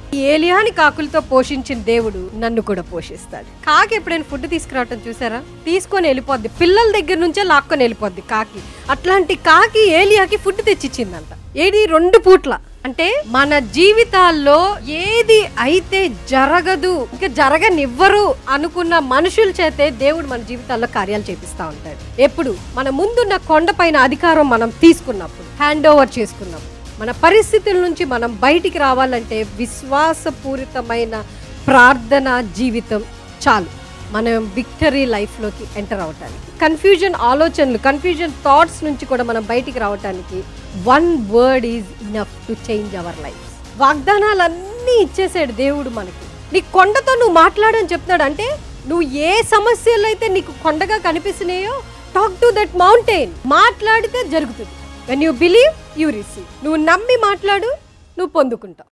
ఏలియాని కాకులతో పోషించిన దేవుడు నన్ను కూడా పోషిస్తాడు. కాకి ఎప్పుడైనా ఫుడ్ తీసుకురావటం చూసారా? తీసుకొని వెళ్ళిపోద్ది, పిల్లల దగ్గర నుంచే లాక్కొని వెళ్ళిపోద్ది కాకి. అట్లాంటి కాకి ఏలియాకి ఫుడ్ తెచ్చిచ్చిందంట. ఏది 2 పూట్ల. అంటే మన జీవితాల్లో ఏది అయితే జరగదు, ఇంకా జరగనివ్వరు అనుకున్న మనుషుల చేతే దేవుడు మన జీవితాల్లో కార్యాలు చేపిస్తా ఉంటాడు. ఎప్పుడు మన ముందున్న కొండపైన అధికారం మనం తీసుకున్నప్పుడు, హ్యాండ్ ఓవర్ చేసుకున్నప్పుడు, మన పరిస్థితుల నుంచి మనం బయటికి రావాలంటే విశ్వాసపూరితమైన ప్రార్థన జీవితం చాలు మనం విక్టరీ లైఫ్లోకి ఎంటర్ అవటానికి. కన్ఫ్యూజన్ ఆలోచనలు, కన్ఫ్యూజన్ థాట్స్ నుంచి కూడా మనం బయటికి రావటానికి 1 word is enough to change our life. వాగ్దానాలన్నీ ఇచ్చేసాడు దేవుడు మనకి. నీ కొండతో నువ్వు మాట్లాడని చెప్తున్నాడు. అంటే నువ్వు ఏ సమస్యలు అయితే నీకు కొండగా కనిపిస్తున్నాయో, టాక్ టు దట్ మౌంటైన్. మాట్లాడితే జరుగుతుంది. When you believe you receive. నువ్వు నమ్మి మాట్లాడు, నువ్వు పొందుకుంటావు.